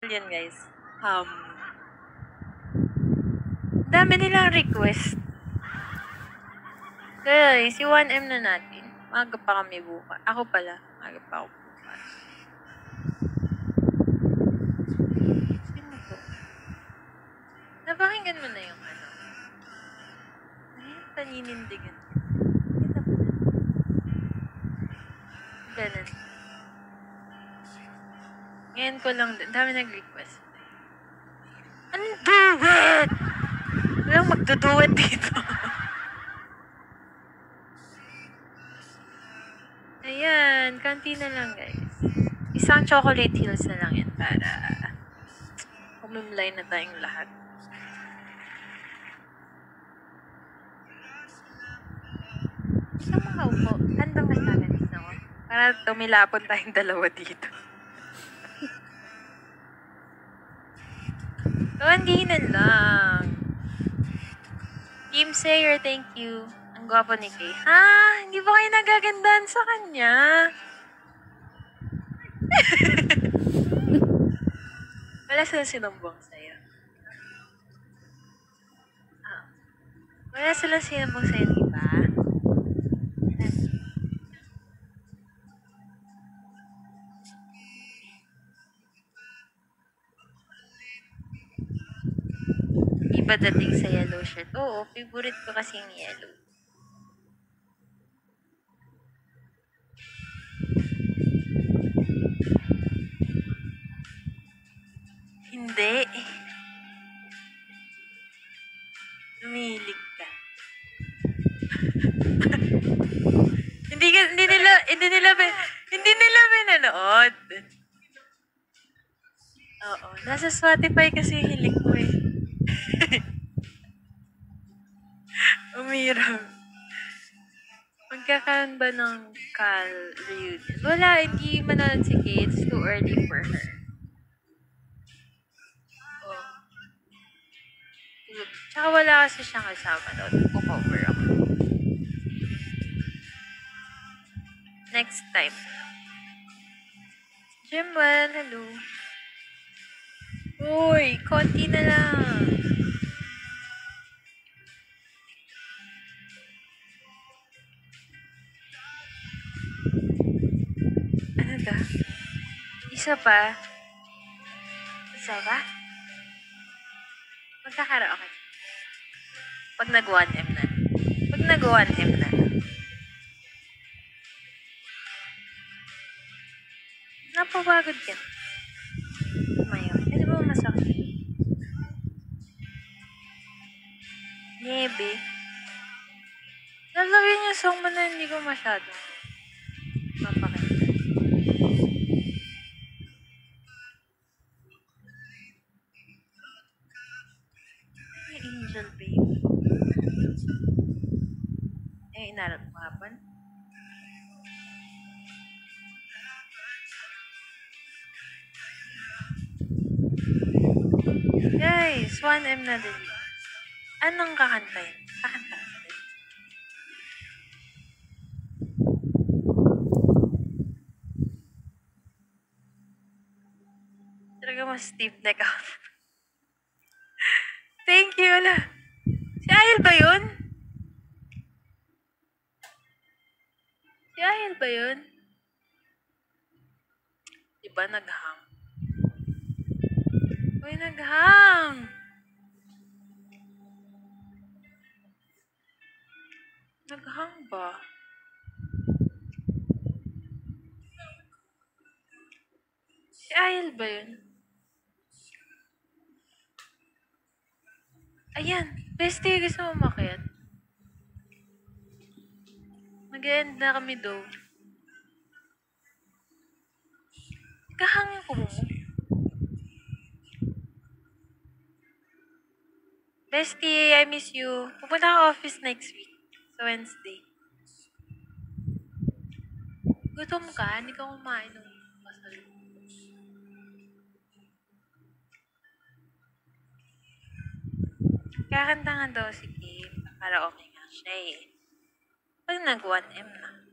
title yan, guys. Dami nilang request. Guys, si 1M na natin. Maaga pa kami bukas. Ako pala. Maaga pa ako bukas. Sino to? Napakinggan mo na yung ano. Ay, paninindigan. Kita mo na. Ganun. Ngayon ko lang, dami nag-request. Anong duet? Walang magduduet dito. Ayan, kanti na lang guys. Isang chocolate hills na lang yan para umimlay na tayong lahat. Sa mga upo, ano mas talanis na ako? Para tumilapon tayong dalawa dito. Kandinan lang. Team Sayer, thank you. Ang gwapo ni Kay. Ha? Hindi ba kayo nagagandahan sa kanya? Wala silang sinumbong sa'yo. Wala silang sinumbong sa'yo, diba? Iba dating sa yellow shirt. Oo, favorite ko kasi yung yellow. Hindi. Lumilig ka. hindi nila pinanood. Oo, nasa Spotify kasi hilik ko eh. Umiram. Magkakaroon ba ng Cal reunion? Wala, hindi manood si Kate. It's too early for her. Oh. Tsaka wala kasi siyang kasama doon. Kukover ako. Next time. Jimwell, hello. Uy, konti na lang. Ano ba? Isa pa? Magkakaraoke. Pag nag-1M na. Pag nag-1M na. Napapagod ka. Mayon. Ano ba masakit? Niebe. Lalagyan yung song mo na hindi ko masyado mapakita. Ay, Angel Baby. Eh, inaral mo hapon? Guys, 1M na din. Anong kakantayin? Kakanta natin. Talaga mas stiff neck out. Thank you, ala. Si Ayel ba yun? Si Ayel ba yun? Diba naghang? Uy, naghang! Naghang ba? Si Ayel ba yun? Ayan, bestie, gusto mo umakyat? Mag-end na kami daw. Kahangin ko mo. Bestie, I miss you. Pupunta ka office next week. Sa Wednesday. Gutom ka? Hindi ka kumain ng masalo. Kakanta nga daw si Kim. Para okay nga siya eh. Pag nag-1M na.